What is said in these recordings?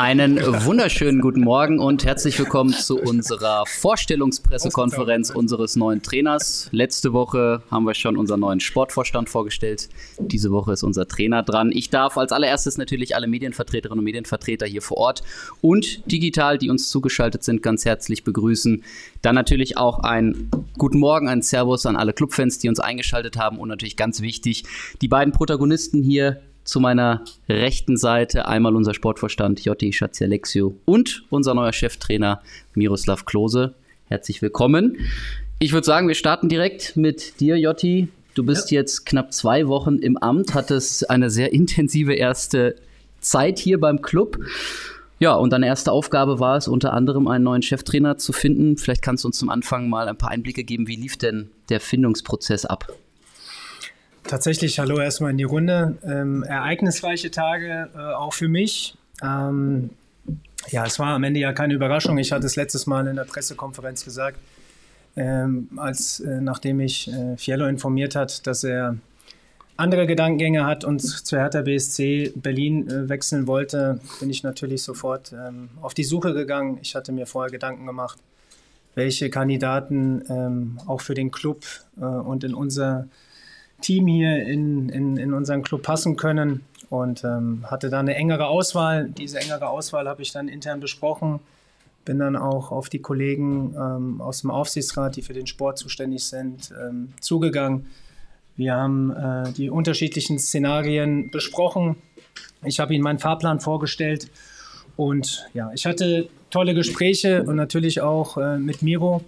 Einen wunderschönen guten Morgen und herzlich willkommen zu unserer Vorstellungspressekonferenz unseres neuen Trainers. Letzte Woche haben wir schon unseren neuen Sportvorstand vorgestellt. Diese Woche ist unser Trainer dran. Ich darf als allererstes natürlich alle Medienvertreterinnen und Medienvertreter hier vor Ort und digital, die uns zugeschaltet sind, ganz herzlich begrüßen. Dann natürlich auch einen guten Morgen, einen Servus an alle Clubfans, die uns eingeschaltet haben und natürlich ganz wichtig, die beiden Protagonisten hier zu meiner rechten Seite, einmal unser Sportvorstand Jotti Schatzialexiou und unser neuer Cheftrainer Miroslav Klose. Herzlich willkommen. Ich würde sagen, wir starten direkt mit dir, Jotti. Du bist jetzt knapp 2 Wochen im Amt, hattest eine sehr intensive erste Zeit hier beim Club. Ja, und deine erste Aufgabe war es, unter anderem einen neuen Cheftrainer zu finden. Vielleicht kannst du uns zum Anfang mal ein paar Einblicke geben. Wie lief denn der Findungsprozess ab? Tatsächlich, hallo erstmal in die Runde. Ereignisreiche Tage, auch für mich. Es war am Ende ja keine Überraschung. Ich hatte es letztes Mal in der Pressekonferenz gesagt, nachdem mich Fiello informiert hat, dass er andere Gedankengänge hat und zur Hertha BSC Berlin wechseln wollte, bin ich natürlich sofort auf die Suche gegangen. Ich hatte mir vorher Gedanken gemacht, welche Kandidaten auch für den Club und in unser Team hier in unseren Club passen können und hatte da eine engere Auswahl. Diese engere Auswahl habe ich dann intern besprochen, bin dann auch auf die Kollegen aus dem Aufsichtsrat, die für den Sport zuständig sind, zugegangen. Wir haben die unterschiedlichen Szenarien besprochen. Ich habe ihnen meinen Fahrplan vorgestellt und ja, ich hatte tolle Gespräche und natürlich auch mit Miro.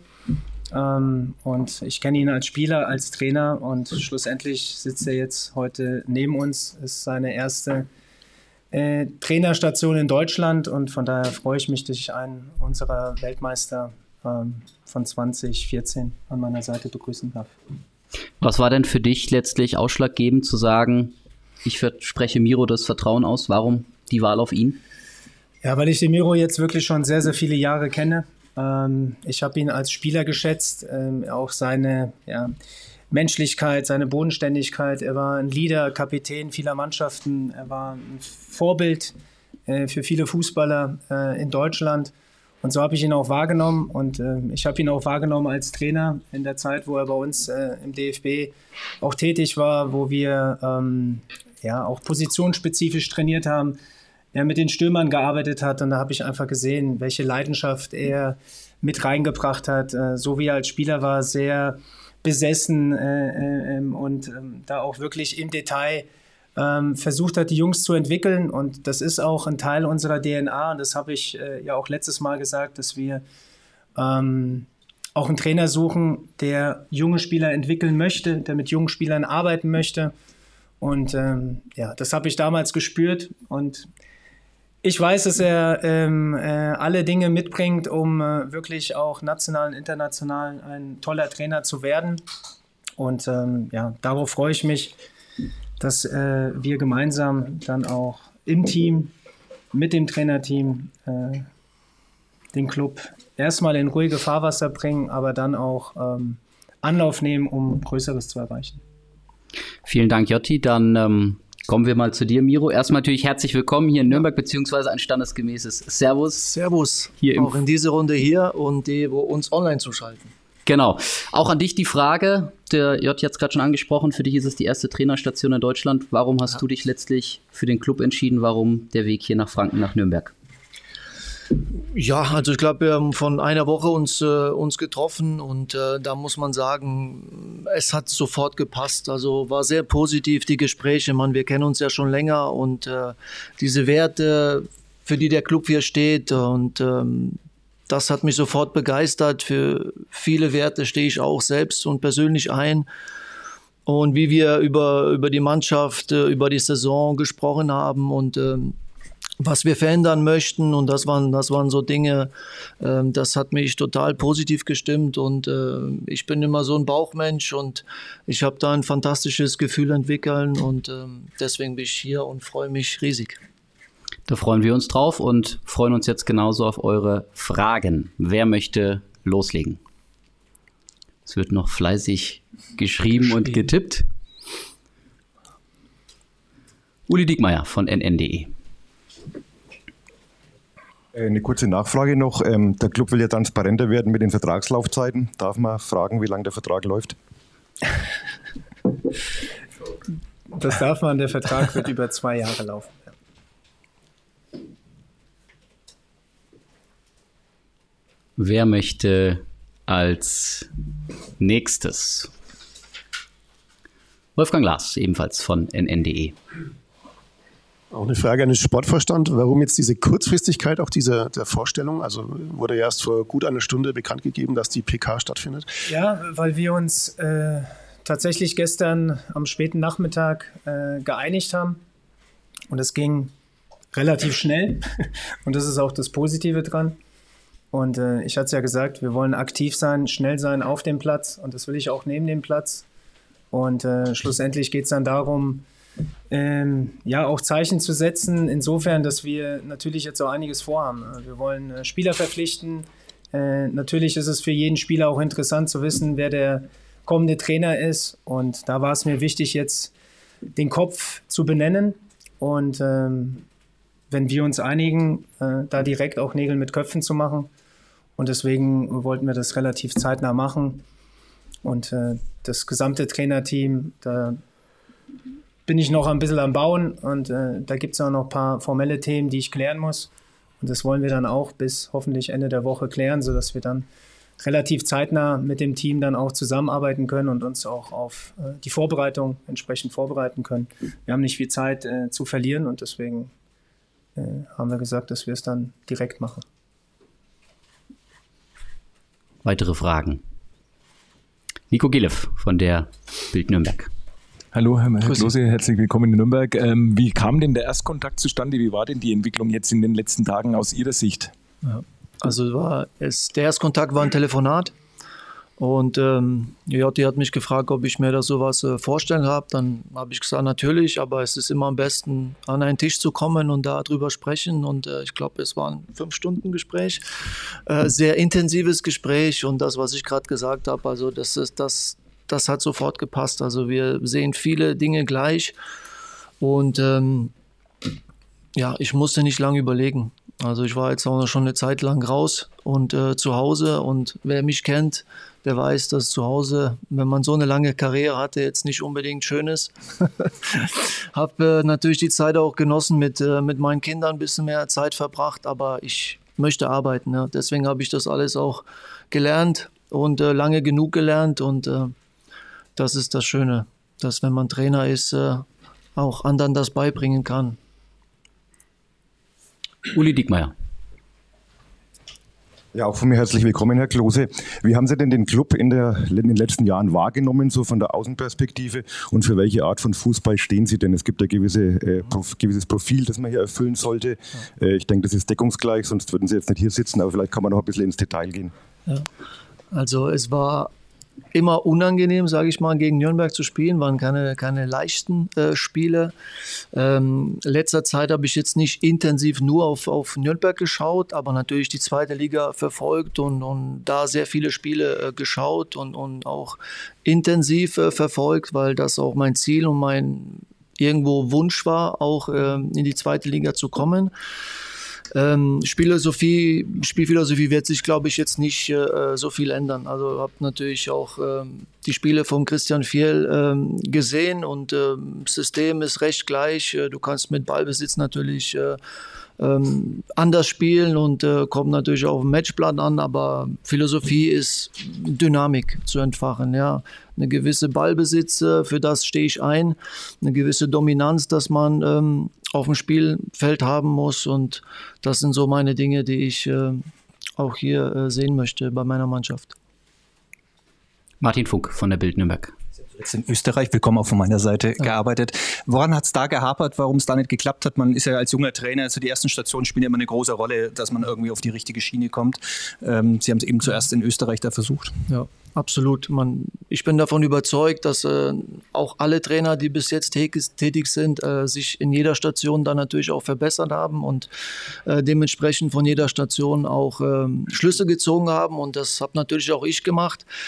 Und ich kenne ihn als Spieler, als Trainer und schlussendlich sitzt er jetzt heute neben uns. Ist seine erste Trainerstation in Deutschland und von daher freue ich mich, dass ich einen unserer Weltmeister von 2014 an meiner Seite begrüßen darf. Was war denn für dich letztlich ausschlaggebend zu sagen, ich spreche Miro das Vertrauen aus? Warum die Wahl auf ihn? Ja, weil ich den Miro jetzt wirklich schon sehr, sehr viele Jahre kenne. Ich habe ihn als Spieler geschätzt, auch seine Menschlichkeit, seine Bodenständigkeit. Er war ein Leader, Kapitän vieler Mannschaften. Er war ein Vorbild für viele Fußballer in Deutschland. Und so habe ich ihn auch wahrgenommen. Und ich habe ihn auch wahrgenommen als Trainer in der Zeit, wo er bei uns im DFB auch tätig war, wo wir auch positionsspezifisch trainiert haben. Er mit den Stürmern gearbeitet hat und da habe ich einfach gesehen, welche Leidenschaft er mit reingebracht hat. So wie er als Spieler war, sehr besessen und da auch wirklich im Detail versucht hat, die Jungs zu entwickeln. Und das ist auch ein Teil unserer DNA und das habe ich ja auch letztes Mal gesagt, dass wir auch einen Trainer suchen, der junge Spieler entwickeln möchte, der mit jungen Spielern arbeiten möchte. Und das habe ich damals gespürt und ich weiß, dass er alle Dinge mitbringt, um wirklich auch national und international ein toller Trainer zu werden. Und darauf freue ich mich, dass wir gemeinsam dann auch im Team, mit dem Trainerteam, den Club erstmal in ruhige Fahrwasser bringen, aber dann auch Anlauf nehmen, um Größeres zu erreichen. Vielen Dank, Jotti. Dann kommen wir mal zu dir, Miro. Erstmal natürlich herzlich willkommen hier in Nürnberg, beziehungsweise ein standesgemäßes Servus. Servus, hier auch in dieser Runde hier und die, wo uns online zuschalten. Genau. Auch an dich die Frage, der Jotti hat es gerade schon angesprochen, für dich ist es die erste Trainerstation in Deutschland. Warum hast du dich letztlich für den Club entschieden? Warum der Weg hier nach Franken, nach Nürnberg? Ja, also ich glaube, wir haben von einer Woche uns getroffen und da muss man sagen, es hat sofort gepasst. Also war sehr positiv, die Gespräche. Wir kennen uns ja schon länger und diese Werte, für die der Club hier steht und das hat mich sofort begeistert. Für viele Werte stehe ich auch selbst und persönlich ein. Und wie wir über die Mannschaft, über die Saison gesprochen haben und was wir verändern möchten und das waren so Dinge, das hat mich total positiv gestimmt und ich bin immer so ein Bauchmensch und ich habe da ein fantastisches Gefühl entwickelt und deswegen bin ich hier und freue mich riesig. Da freuen wir uns drauf und freuen uns jetzt genauso auf eure Fragen. Wer möchte loslegen? Es wird noch fleißig geschrieben und getippt. Uli Diekmeyer von NN.de. Eine kurze Nachfrage noch. Der Club will ja transparenter werden mit den Vertragslaufzeiten. Darf man fragen, wie lange der Vertrag läuft? Das darf man. Der Vertrag wird über 2 Jahre laufen. Wer möchte als nächstes? Wolfgang Lars, ebenfalls von nn.de. Auch eine Frage an den Sportvorstand. Warum jetzt diese Kurzfristigkeit auch der Vorstellung? Also wurde ja erst vor gut einer Stunde bekannt gegeben, dass die PK stattfindet. Ja, weil wir uns tatsächlich gestern am späten Nachmittag geeinigt haben. Und es ging relativ schnell. Und das ist auch das Positive dran. Und ich hatte es ja gesagt, wir wollen aktiv sein, schnell sein auf dem Platz. Und das will ich auch neben dem Platz. Und schlussendlich geht es dann darum, auch Zeichen zu setzen, insofern, dass wir natürlich jetzt auch einiges vorhaben. Wir wollen Spieler verpflichten. Natürlich ist es für jeden Spieler auch interessant zu wissen, wer der kommende Trainer ist. Und da war es mir wichtig, jetzt den Kopf zu benennen. Und wenn wir uns einigen, da direkt auch Nägel mit Köpfen zu machen. Und deswegen wollten wir das relativ zeitnah machen. Und das gesamte Trainerteam, da bin ich noch ein bisschen am Bauen und da gibt es auch noch ein paar formelle Themen, die ich klären muss. Und das wollen wir dann auch bis hoffentlich Ende der Woche klären, sodass wir dann relativ zeitnah mit dem Team dann auch zusammenarbeiten können und uns auch auf die Vorbereitung entsprechend vorbereiten können. Wir haben nicht viel Zeit zu verlieren und deswegen haben wir gesagt, dass wir es dann direkt machen. Weitere Fragen? Nico Gilev von der Bild Nürnberg. Hallo, Herr Klose, herzlich willkommen in Nürnberg. Wie kam denn der Erstkontakt zustande? Wie war denn die Entwicklung jetzt in den letzten Tagen aus Ihrer Sicht? Ja, also der Erstkontakt war ein Telefonat und Jotti hat mich gefragt, ob ich mir da sowas vorstellen habe. Dann habe ich gesagt, natürlich, aber es ist immer am besten, an einen Tisch zu kommen und da drüber sprechen. Und ich glaube, es war ein 5-Stunden-Gespräch, sehr intensives Gespräch und das, was ich gerade gesagt habe, also das hat sofort gepasst. Also wir sehen viele Dinge gleich und ich musste nicht lange überlegen. Also ich war jetzt auch schon eine Zeit lang raus und zu Hause und wer mich kennt, der weiß, dass zu Hause, wenn man so eine lange Karriere hatte, jetzt nicht unbedingt schön ist. Habe natürlich die Zeit auch genossen, mit meinen Kindern ein bisschen mehr Zeit verbracht, aber ich möchte arbeiten. Ja. Deswegen habe ich das alles auch gelernt und lange genug gelernt und das ist das Schöne, dass wenn man Trainer ist, auch anderen das beibringen kann. Uli Diekmeyer. Ja, auch von mir herzlich willkommen, Herr Klose. Wie haben Sie denn den Club in den letzten Jahren wahrgenommen, so von der Außenperspektive? Und für welche Art von Fußball stehen Sie denn? Es gibt ein gewisses Profil, das man hier erfüllen sollte. Ich denke, das ist deckungsgleich, sonst würden Sie jetzt nicht hier sitzen, aber vielleicht kann man noch ein bisschen ins Detail gehen. Ja. Also es war immer unangenehm, sage ich mal, gegen Nürnberg zu spielen, waren keine leichten Spiele. Letzter Zeit habe ich jetzt nicht intensiv nur auf Nürnberg geschaut, aber natürlich die zweite Liga verfolgt und da sehr viele Spiele geschaut und auch intensiv verfolgt, weil das auch mein Ziel und mein irgendwo Wunsch war, auch in die zweite Liga zu kommen. Spielphilosophie wird sich, glaube ich, jetzt nicht so viel ändern. Also habe natürlich auch die Spiele von Christian Fiel gesehen und das System ist recht gleich. Du kannst mit Ballbesitz natürlich anders spielen und kommt natürlich auf den Matchplan an, aber Philosophie ist Dynamik zu entfachen. Ja. Eine gewisse Ballbesitz, für das stehe ich ein, eine gewisse Dominanz, dass man auf dem Spielfeld haben muss und das sind so meine Dinge, die ich auch hier sehen möchte bei meiner Mannschaft. Martin Funk von der Bild Nürnberg. Jetzt in Österreich, willkommen auch von meiner Seite, gearbeitet. Woran hat es da gehapert, warum es da nicht geklappt hat? Man ist ja als junger Trainer, also die ersten Stationen spielen ja immer eine große Rolle, dass man irgendwie auf die richtige Schiene kommt. Sie haben es eben zuerst in Österreich da versucht. Ja, absolut. Ich bin davon überzeugt, dass auch alle Trainer, die bis jetzt tätig sind, sich in jeder Station dann natürlich auch verbessert haben und dementsprechend von jeder Station auch Schlüsse gezogen haben und das habe natürlich auch ich gemacht.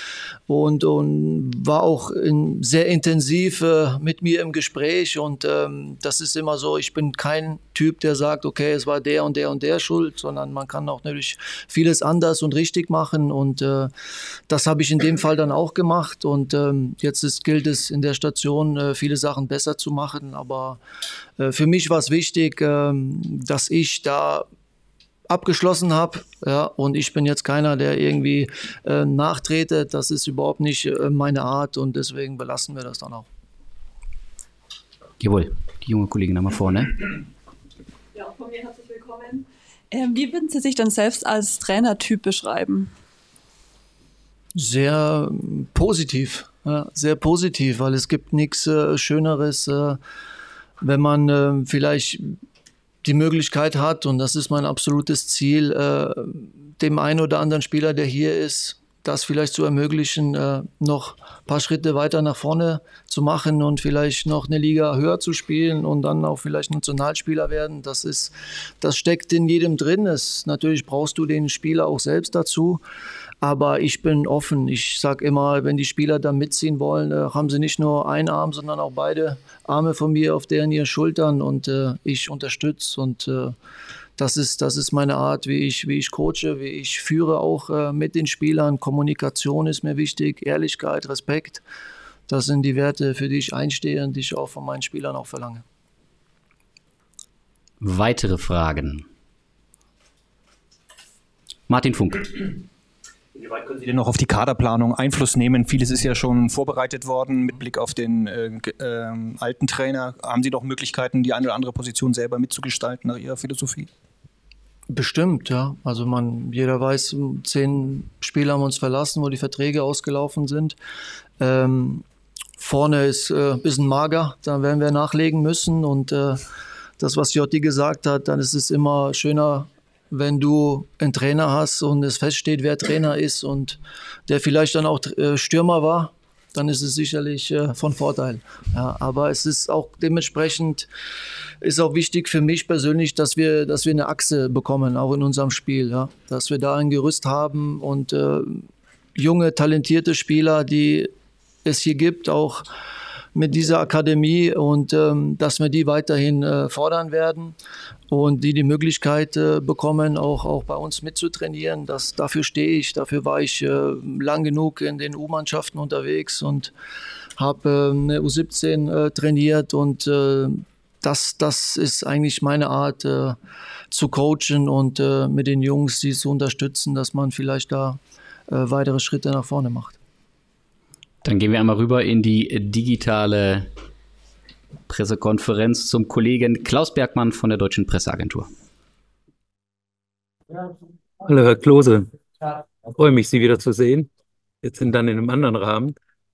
und war auch sehr intensiv mit mir im Gespräch. Und das ist immer so, ich bin kein Typ, der sagt, okay, es war der und der und der schuld, sondern man kann auch natürlich vieles anders und richtig machen. Und das habe ich in dem Fall dann auch gemacht. Und jetzt gilt es in der Station, viele Sachen besser zu machen. Aber für mich war es wichtig, dass ich da abgeschlossen habe, ja, und ich bin jetzt keiner, der irgendwie nachtretet. Das ist überhaupt nicht meine Art und deswegen belassen wir das dann auch. Jawohl, die junge Kollegin einmal vorne. Ja, auch von mir herzlich willkommen. Wie würden Sie sich denn selbst als Trainertyp beschreiben? Sehr positiv, ja, sehr positiv, weil es gibt nichts Schöneres, wenn man vielleicht die Möglichkeit hat, und das ist mein absolutes Ziel, dem einen oder anderen Spieler, der hier ist, das vielleicht zu ermöglichen, noch ein paar Schritte weiter nach vorne zu machen und vielleicht noch eine Liga höher zu spielen und dann auch vielleicht Nationalspieler werden. Das steckt in jedem drin. Natürlich brauchst du den Spieler auch selbst dazu. Aber ich bin offen. Ich sage immer, wenn die Spieler da mitziehen wollen, haben sie nicht nur einen Arm, sondern auch beide Arme von mir auf deren ihren Schultern und ich unterstütze. Und das ist meine Art, wie ich coache, wie ich führe auch mit den Spielern. Kommunikation ist mir wichtig, Ehrlichkeit, Respekt. Das sind die Werte, für die ich einstehe und die ich auch von meinen Spielern auch verlange. Weitere Fragen? Martin Funk. Wie weit können Sie denn noch auf die Kaderplanung Einfluss nehmen? Vieles ist ja schon vorbereitet worden mit Blick auf den alten Trainer. Haben Sie noch Möglichkeiten, die eine oder andere Position selber mitzugestalten nach Ihrer Philosophie? Bestimmt, ja. Also jeder weiß, 10 Spieler haben uns verlassen, wo die Verträge ausgelaufen sind. Vorne ist ein bisschen mager, da werden wir nachlegen müssen. Und das, was Jotti gesagt hat, dann ist es immer schöner, wenn du einen Trainer hast und es feststeht, wer Trainer ist und der vielleicht dann auch Stürmer war, dann ist es sicherlich von Vorteil. Ja, aber es ist auch dementsprechend ist auch wichtig für mich persönlich, dass wir eine Achse bekommen, auch in unserem Spiel. Ja, dass wir da ein Gerüst haben und junge, talentierte Spieler, die es hier gibt, auch mit dieser Akademie und dass wir die weiterhin fordern werden und die Möglichkeit bekommen, auch bei uns mitzutrainieren. Dafür stehe ich, dafür war ich lang genug in den U-Mannschaften unterwegs und habe eine U17 trainiert und das ist eigentlich meine Art zu coachen und mit den Jungs die zu unterstützen, dass man vielleicht da weitere Schritte nach vorne macht. Dann gehen wir einmal rüber in die digitale Pressekonferenz zum Kollegen Klaus Bergmann von der Deutschen Presseagentur. Hallo Herr Klose, ich freue mich, Sie wieder zu sehen. Jetzt sind dann in einem anderen Rahmen.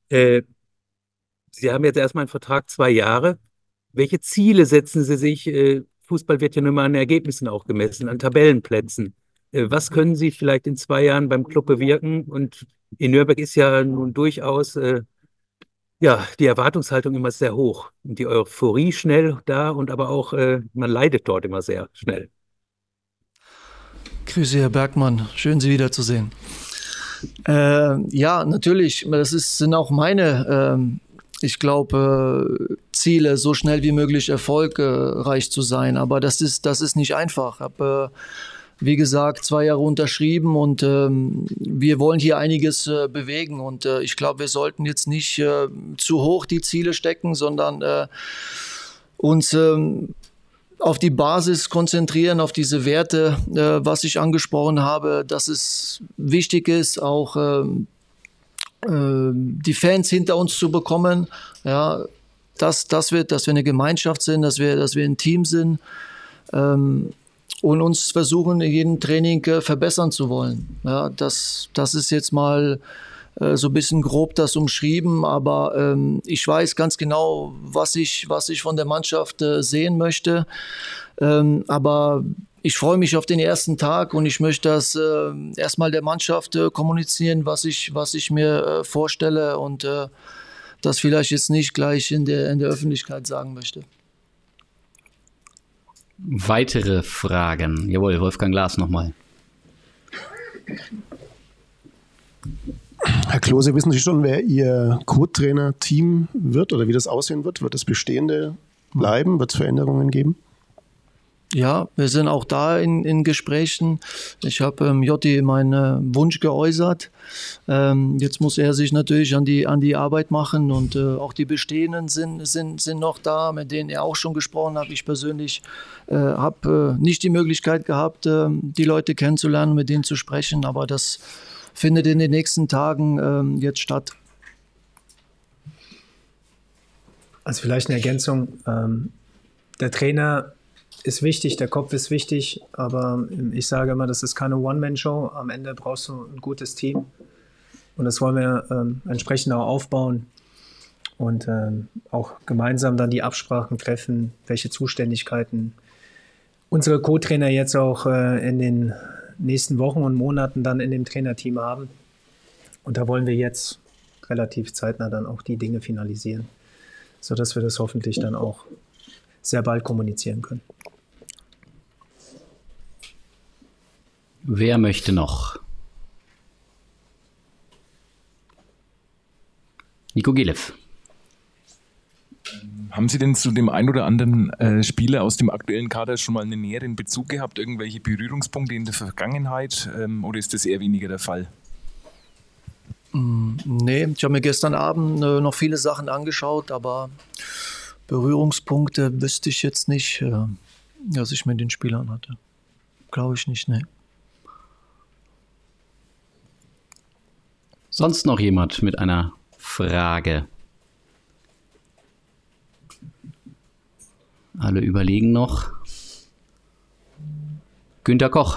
Sie haben jetzt erstmal einen Vertrag 2 Jahre. Welche Ziele setzen Sie sich? Fußball wird ja nur mal an Ergebnissen auch gemessen, an Tabellenplätzen. Was können Sie vielleicht in 2 Jahren beim Club bewirken? Und in Nürnberg ist ja nun durchaus die Erwartungshaltung immer sehr hoch und die Euphorie schnell da und aber auch man leidet dort immer sehr schnell. Grüße, Herr Bergmann. Schön, Sie wiederzusehen. Ja, natürlich. Sind auch meine, ich glaube, Ziele, so schnell wie möglich erfolgreich zu sein. Aber das ist nicht einfach. Ich habe wie gesagt, 2 Jahre unterschrieben und wir wollen hier einiges bewegen und ich glaube, wir sollten jetzt nicht zu hoch die Ziele stecken, sondern uns auf die Basis konzentrieren, auf diese Werte, was ich angesprochen habe, dass es wichtig ist, auch die Fans hinter uns zu bekommen, ja, dass wir eine Gemeinschaft sind, dass wir ein Team sind, und uns versuchen, in jedem Training verbessern zu wollen. Ja, das ist jetzt mal so ein bisschen grob das umschrieben, aber ich weiß ganz genau, was ich von der Mannschaft sehen möchte. Aber ich freue mich auf den ersten Tag und ich möchte das erstmal der Mannschaft kommunizieren, was ich mir vorstelle und das vielleicht jetzt nicht gleich in der Öffentlichkeit sagen möchte. Weitere Fragen? Jawohl, Wolfgang Glas nochmal. Herr Klose, wissen Sie schon, wer Ihr Co-Trainer-Team wird oder wie das aussehen wird? Wird das Bestehende bleiben? Wird es Veränderungen geben? Ja, wir sind auch da in Gesprächen. Ich habe Jotti meinen Wunsch geäußert. Jetzt muss er sich natürlich an die Arbeit machen und auch die Bestehenden sind noch da, mit denen er auch schon gesprochen hat. Ich persönlich habe nicht die Möglichkeit gehabt, die Leute kennenzulernen, mit denen zu sprechen, aber das findet in den nächsten Tagen jetzt statt. Also vielleicht eine Ergänzung. Der Trainer ist wichtig, der Kopf ist wichtig, aber ich sage immer, das ist keine One-Man-Show. Am Ende brauchst du ein gutes Team und das wollen wir entsprechend auch aufbauen und auch gemeinsam dann die Absprachen treffen, welche Zuständigkeiten unsere Co-Trainer jetzt auch in den nächsten Wochen und Monaten dann in dem Trainerteam haben. Und da wollen wir jetzt relativ zeitnah dann auch die Dinge finalisieren, sodass wir das hoffentlich dann auch sehr bald kommunizieren können. Wer möchte noch? Niko Gelev. Haben Sie denn zu dem ein oder anderen Spieler aus dem aktuellen Kader schon mal einen näheren Bezug gehabt? Irgendwelche Berührungspunkte in der Vergangenheit? Oder ist das eher weniger der Fall? Nee, ich habe mir gestern Abend noch viele Sachen angeschaut, aber Berührungspunkte wüsste ich jetzt nicht, dass ich mit den Spielern hatte. Glaube ich nicht, ne. Sonst noch jemand mit einer Frage? Alle überlegen noch. Günter Koch.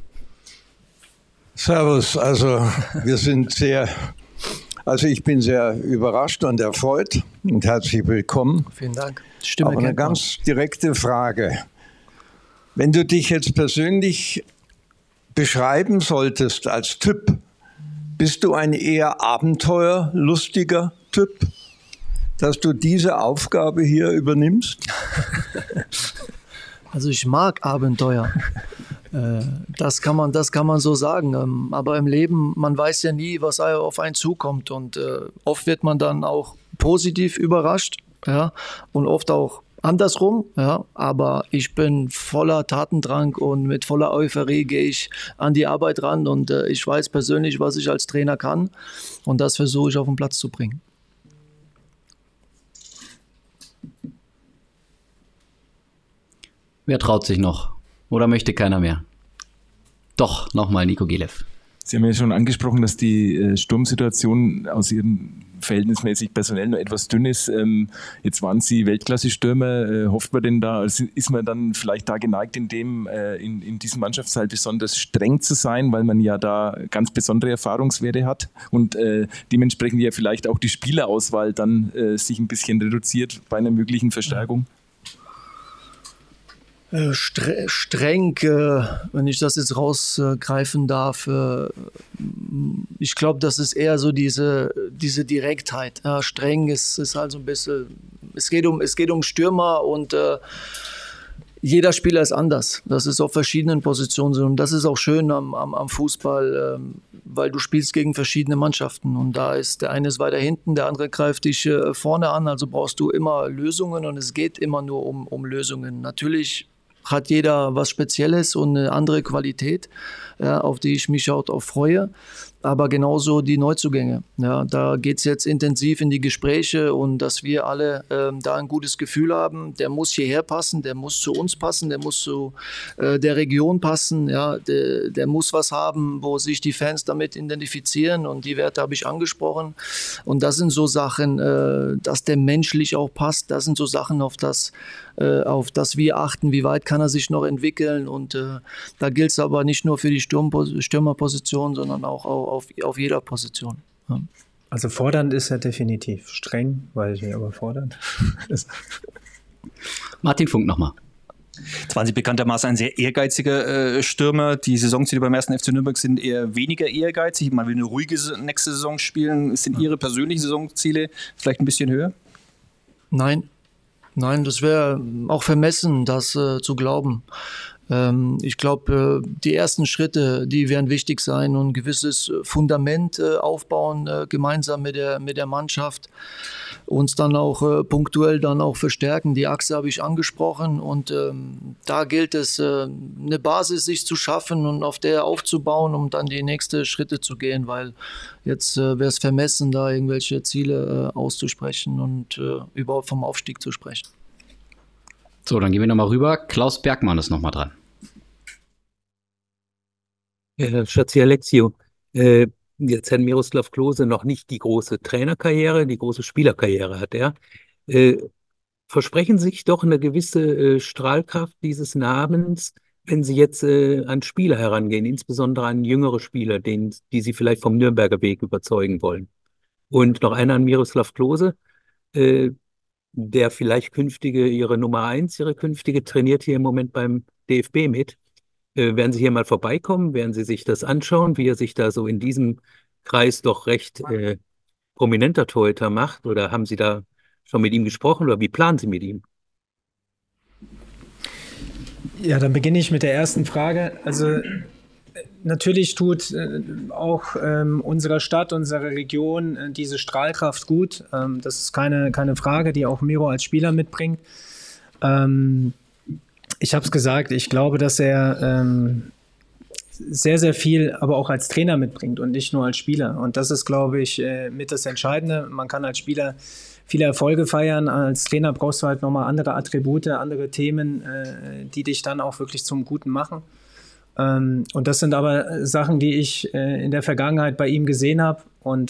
Servus, ich bin sehr überrascht und erfreut und herzlich willkommen. Vielen Dank. Stimme aber eine ganz direkte Frage. Wenn du dich jetzt persönlich beschreiben solltest als Typ, bist du ein eher abenteuerlustiger Typ, dass du diese Aufgabe hier übernimmst? Also ich mag Abenteuer. Das kann man so sagen. Aber im Leben, man weiß ja nie, was auf einen zukommt. Und oft wird man dann auch positiv überrascht, ja, und oft auch andersrum, ja, aber ich bin voller Tatendrang und mit voller Euphorie gehe ich an die Arbeit ran und ich weiß persönlich, was ich als Trainer kann und das versuche ich auf den Platz zu bringen. Wer traut sich noch? Oder möchte keiner mehr? Doch, nochmal Niko Gelev. Sie haben ja schon angesprochen, dass die Sturmsituation aus Ihrem verhältnismäßig personell noch etwas dünn ist. Jetzt waren Sie Weltklasse-Stürmer. Hofft man denn da, ist man dann vielleicht da geneigt, in diesem Mannschaftsteil besonders streng zu sein, weil man ja da ganz besondere Erfahrungswerte hat und dementsprechend ja vielleicht auch die Spielerauswahl dann sich ein bisschen reduziert bei einer möglichen Verstärkung? Streng, wenn ich das jetzt rausgreifen darf, ich glaube, das ist eher so diese Direktheit. Ja, streng ist halt so ein bisschen, es geht um Stürmer und jeder Spieler ist anders. Das ist auf verschiedenen Positionen so und das ist auch schön am Fußball, weil du spielst gegen verschiedene Mannschaften und da ist der eine ist weiter hinten, der andere greift dich vorne an, also brauchst du immer Lösungen und es geht immer nur um Lösungen. Natürlich hat jeder was Spezielles und eine andere Qualität, ja, auf die ich mich auch freue. Aber genauso die Neuzugänge. Ja, da geht es jetzt intensiv in die Gespräche und dass wir alle da ein gutes Gefühl haben. Der muss hierher passen, der muss zu uns passen, der muss zu der Region passen. Ja, der muss was haben, wo sich die Fans damit identifizieren und die Werte habe ich angesprochen. Und das sind so Sachen, dass der menschlich auch passt. Das sind so Sachen, auf das wir achten, wie weit kann er sich noch entwickeln. Und da gilt es aber nicht nur für die Stürmerposition, sondern auch auf jeder Position. Ja. Also fordernd ist er definitiv. Streng, weiß ich nicht, aber fordernd. Martin Funk nochmal. Jetzt waren Sie bekanntermaßen ein sehr ehrgeiziger Stürmer. Die Saisonziele beim 1. FC Nürnberg sind eher weniger ehrgeizig. Man will eine ruhige nächste Saison spielen. Sind Ihre persönlichen Saisonziele vielleicht ein bisschen höher? Nein, das wäre auch vermessen, das zu glauben. Ich glaube, die ersten Schritte, die werden wichtig sein und ein gewisses Fundament aufbauen, gemeinsam mit der Mannschaft. Uns dann auch punktuell dann auch verstärken. Die Achse habe ich angesprochen und da gilt es, eine Basis sich zu schaffen und auf der aufzubauen, um dann die nächsten Schritte zu gehen, weil jetzt wäre es vermessen, da irgendwelche Ziele auszusprechen und überhaupt vom Aufstieg zu sprechen. So, dann gehen wir nochmal rüber. Klaus Bergmann ist nochmal dran. Ja, Schatzi Alexio, jetzt hat Miroslav Klose noch nicht die große Trainerkarriere, die große Spielerkarriere hat er. Versprechen Sie sich doch eine gewisse Strahlkraft dieses Namens, wenn Sie jetzt an Spieler herangehen, insbesondere an jüngere Spieler, die Sie vielleicht vom Nürnberger Weg überzeugen wollen. Und noch einer an Miroslav Klose, der vielleicht Ihre Nummer 1, Ihre künftige, trainiert hier im Moment beim DFB mit. Werden Sie hier mal vorbeikommen? Werden Sie sich das anschauen, wie er sich da so in diesem Kreis doch recht prominenter Torhüter macht? Oder haben Sie da schon mit ihm gesprochen oder wie planen Sie mit ihm? Ja, dann beginne ich mit der ersten Frage. Also natürlich tut auch unserer Stadt, unserer Region diese Strahlkraft gut. Das ist keine Frage, die auch Miro als Spieler mitbringt. Ich habe es gesagt, ich glaube, dass er sehr, sehr viel aber auch als Trainer mitbringt und nicht nur als Spieler. Und das ist, glaube ich, mit das Entscheidende. Man kann als Spieler viele Erfolge feiern. Als Trainer brauchst du halt nochmal andere Attribute, andere Themen, die dich dann auch wirklich zum Guten machen. Und das sind aber Sachen, die ich in der Vergangenheit bei ihm gesehen habe. Und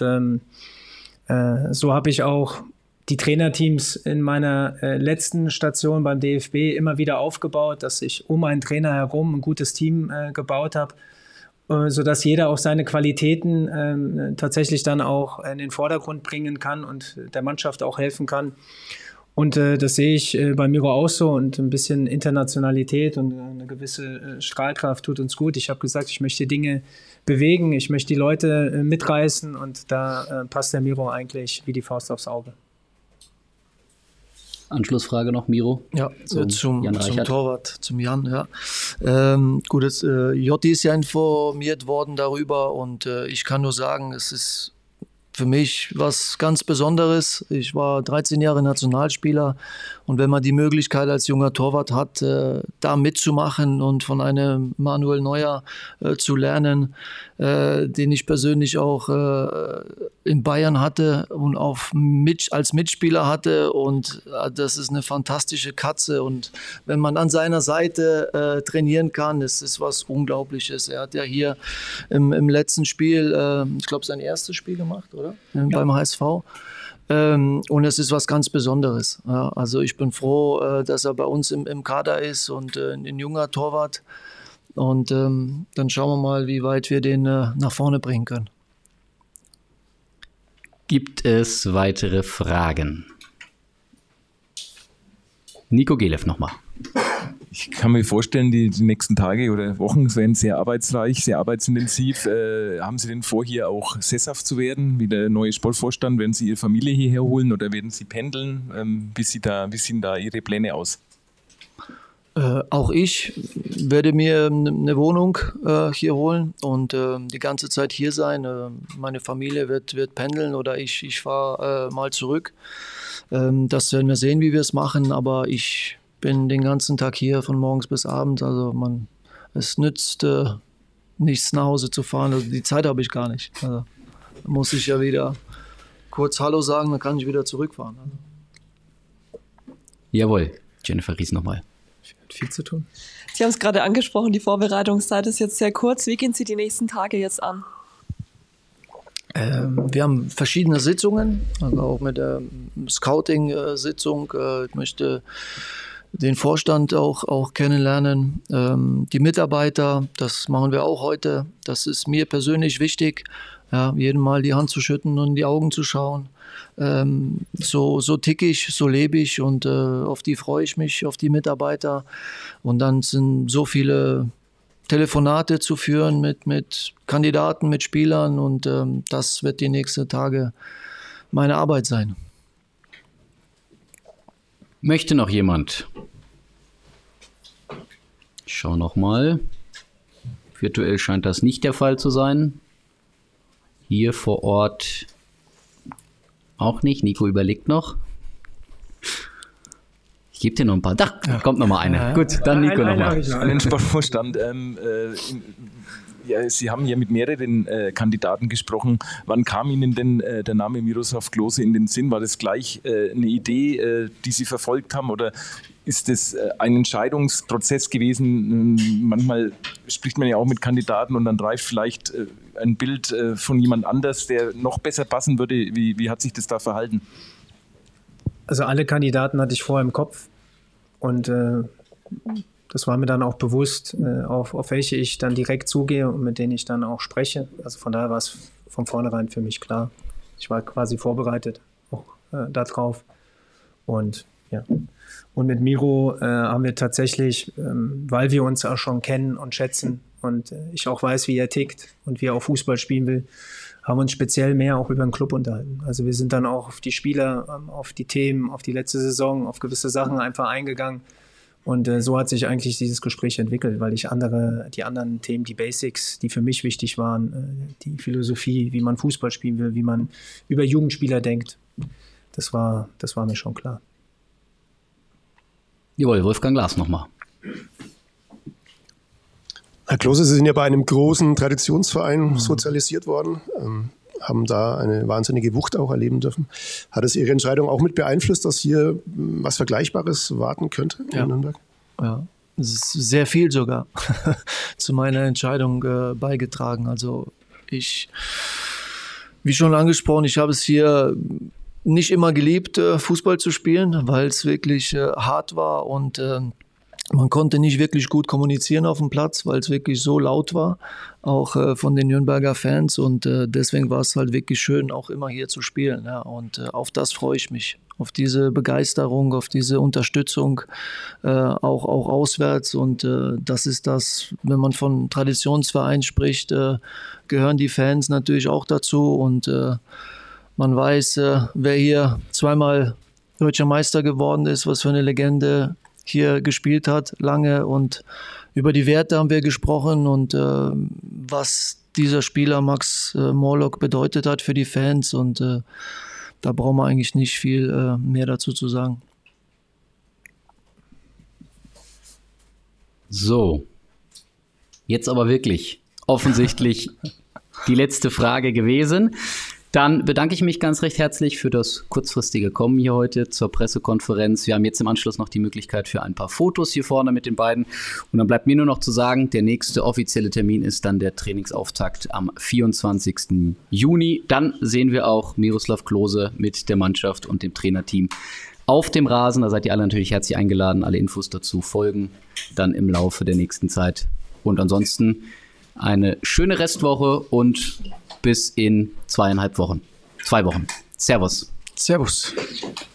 so habe ich auch die Trainerteams in meiner letzten Station beim DFB immer wieder aufgebaut, dass ich um einen Trainer herum ein gutes Team gebaut habe, sodass jeder auch seine Qualitäten tatsächlich dann auch in den Vordergrund bringen kann und der Mannschaft auch helfen kann. Und das sehe ich bei Miro auch so, und ein bisschen Internationalität und eine gewisse Strahlkraft tut uns gut. Ich habe gesagt, ich möchte Dinge bewegen, ich möchte die Leute mitreißen, und da passt der Miro eigentlich wie die Faust aufs Auge. Anschlussfrage noch, Miro? Ja, zum Torwart, zum Jan, ja. Gut, Jotti ist ja informiert worden darüber, und ich kann nur sagen, es ist für mich was ganz Besonderes. Ich war 13 Jahre Nationalspieler, und wenn man die Möglichkeit als junger Torwart hat, da mitzumachen und von einem Manuel Neuer zu lernen, den ich persönlich auch in Bayern hatte und auch als Mitspieler hatte, und das ist eine fantastische Katze, und wenn man an seiner Seite trainieren kann, das ist was Unglaubliches. Er hat ja hier im letzten Spiel, ich glaube, sein erstes Spiel gemacht, oder? Ja. Beim HSV. Und es ist was ganz Besonderes. Ja, also ich bin froh, dass er bei uns im Kader ist und ein junger Torwart. Und dann schauen wir mal, wie weit wir den nach vorne bringen können. Gibt es weitere Fragen? Nico Gelev nochmal. Ich kann mir vorstellen, die nächsten Tage oder Wochen werden sehr arbeitsreich, sehr arbeitsintensiv. Haben Sie denn vor, hier auch sesshaft zu werden, wie der neue Sportvorstand? Werden Sie Ihre Familie hierher holen oder werden Sie pendeln? Wie sehen da Ihre Pläne aus? Auch ich werde mir eine Wohnung hier holen und die ganze Zeit hier sein. Meine Familie wird pendeln oder ich fahre mal zurück. Das werden wir sehen, wie wir es machen, aber ich bin den ganzen Tag hier, von morgens bis abends. Also es nützt nichts, nach Hause zu fahren. Also die Zeit habe ich gar nicht. Also, da muss ich ja wieder kurz Hallo sagen, dann kann ich wieder zurückfahren. Also. Jawohl, Jennifer Ries nochmal. Viel zu tun. Sie haben es gerade angesprochen, die Vorbereitungszeit ist jetzt sehr kurz. Wie gehen Sie die nächsten Tage jetzt an? Wir haben verschiedene Sitzungen, also auch mit der Scouting-Sitzung. Ich möchte den Vorstand auch kennenlernen, die Mitarbeiter, das machen wir auch heute. Das ist mir persönlich wichtig, ja, jedem Mal die Hand zu schütten und in die Augen zu schauen. So tick ich, so lebe ich, und auf die freue ich mich, auf die Mitarbeiter. Und dann sind so viele Telefonate zu führen mit Kandidaten, mit Spielern, und das wird die nächsten Tage meine Arbeit sein. Möchte noch jemand? Ich schaue nochmal. Virtuell scheint das nicht der Fall zu sein. Hier vor Ort auch nicht. Nico überlegt noch. Ich gebe dir noch ein paar. Da kommt noch mal eine. Ja. Gut, dann Nico noch mal. An den Sportvorstand. Ja, Sie haben ja mit mehreren Kandidaten gesprochen. Wann kam Ihnen denn der Name Miroslav Klose in den Sinn? War das gleich eine Idee, die Sie verfolgt haben, oder ist das ein Entscheidungsprozess gewesen? Manchmal spricht man ja auch mit Kandidaten und dann reift vielleicht ein Bild von jemand anders, der noch besser passen würde. Wie hat sich das da verhalten? Also alle Kandidaten hatte ich vorher im Kopf und das war mir dann auch bewusst, auf welche ich dann direkt zugehe und mit denen ich dann auch spreche. Also von daher war es von vornherein für mich klar. Ich war quasi vorbereitet auch darauf. Und ja. Und mit Miro haben wir tatsächlich, weil wir uns auch schon kennen und schätzen und ich auch weiß, wie er tickt und wie er auch Fußball spielen will, haben uns speziell mehr auch über den Club unterhalten. Also wir sind dann auch auf die Spieler, auf die Themen, auf die letzte Saison, auf gewisse Sachen einfach eingegangen. Und so hat sich eigentlich dieses Gespräch entwickelt, weil ich die anderen Themen, die Basics, die für mich wichtig waren, die Philosophie, wie man Fußball spielen will, wie man über Jugendspieler denkt, das war mir schon klar. Jawohl, Wolfgang Glas nochmal. Herr Klose, Sie sind ja bei einem großen Traditionsverein sozialisiert worden, haben da eine wahnsinnige Wucht auch erleben dürfen. Hat es Ihre Entscheidung auch mit beeinflusst, dass hier was Vergleichbares warten könnte in Nürnberg? Ja, sehr viel sogar zu meiner Entscheidung beigetragen. Also wie schon angesprochen, ich habe es hier nicht immer geliebt, Fußball zu spielen, weil es wirklich hart war und man konnte nicht wirklich gut kommunizieren auf dem Platz, weil es wirklich so laut war, auch von den Nürnberger Fans, und deswegen war es halt wirklich schön, auch immer hier zu spielen. Ja, und auf das freue ich mich, auf diese Begeisterung, auf diese Unterstützung, auch auswärts, und das ist das, wenn man von Traditionsverein spricht, gehören die Fans natürlich auch dazu, und man weiß, wer hier zweimal Deutscher Meister geworden ist, was für eine Legende hier gespielt hat, lange, und über die Werte haben wir gesprochen und was dieser Spieler Max Morlock bedeutet hat für die Fans, und da brauchen wir eigentlich nicht viel mehr dazu zu sagen. So, jetzt aber wirklich offensichtlich die letzte Frage gewesen. Dann bedanke ich mich ganz recht herzlich für das kurzfristige Kommen hier heute zur Pressekonferenz. Wir haben jetzt im Anschluss noch die Möglichkeit für ein paar Fotos hier vorne mit den beiden. Und dann bleibt mir nur noch zu sagen, der nächste offizielle Termin ist dann der Trainingsauftakt am 24. Juni. Dann sehen wir auch Miroslav Klose mit der Mannschaft und dem Trainerteam auf dem Rasen. Da seid ihr alle natürlich herzlich eingeladen. Alle Infos dazu folgen dann im Laufe der nächsten Zeit. Und ansonsten eine schöne Restwoche und bis in 2,5 Wochen. 2 Wochen. Servus. Servus.